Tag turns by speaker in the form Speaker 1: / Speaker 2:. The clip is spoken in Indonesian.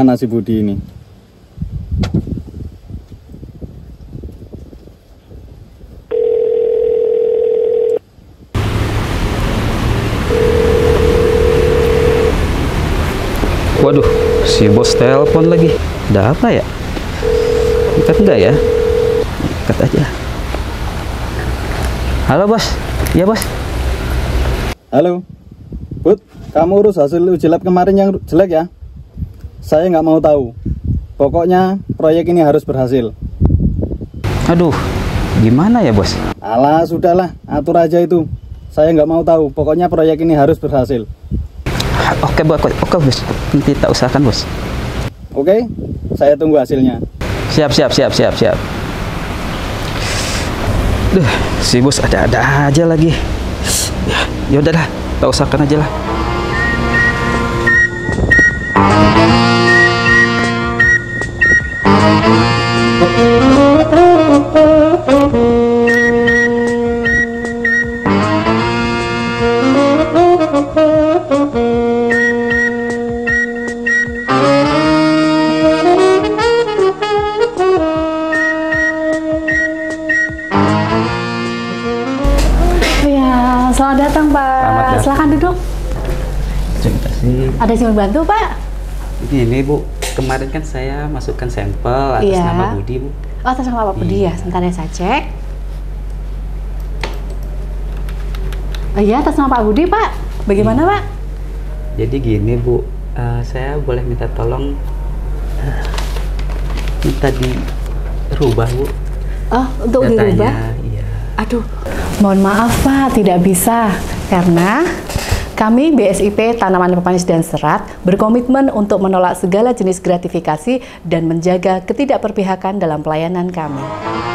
Speaker 1: mana si Budi ini?
Speaker 2: Waduh, si bos telepon lagi. Ada apa ya? Angkat enggak ya? Angkat aja. Halo bos. Iya bos.
Speaker 1: Halo, Bud, kamu urus hasil uji lab kemarin yang jelek ya? Saya nggak mau tahu. Pokoknya proyek ini harus berhasil.
Speaker 2: Aduh, gimana ya bos?
Speaker 1: Alah, sudahlah, atur aja itu. Saya nggak mau tahu. Pokoknya proyek ini harus berhasil.
Speaker 2: Oke bos. Nanti tak usahakan bos.
Speaker 1: Oke, saya tunggu hasilnya.
Speaker 2: Siap. Duh, si bos ada aja lagi. Ya udahlah, tak usahakan aja lah.
Speaker 3: Selamat datang Pak. Silakan duduk.
Speaker 2: Terima kasih.
Speaker 3: Ada yang mau bantu Pak?
Speaker 2: Ini Bu, kemarin kan saya masukkan sampel atas nama Budi Bu.
Speaker 3: Oh, atas nama Pak Budi ya. Sebentar ya saya cek. Oh iya, atas nama Pak Budi Pak. Bagaimana Pak?
Speaker 2: Jadi gini Bu, saya boleh minta tolong minta dirubah Bu.
Speaker 3: Oh, untuk
Speaker 2: datanya,
Speaker 3: dirubah?
Speaker 2: Iya.
Speaker 3: Aduh, mohon maaf Pak, tidak bisa. Karena kami BSIP Tanaman Pemanis dan Serat berkomitmen untuk menolak segala jenis gratifikasi dan menjaga ketidakperpihakan dalam pelayanan kami.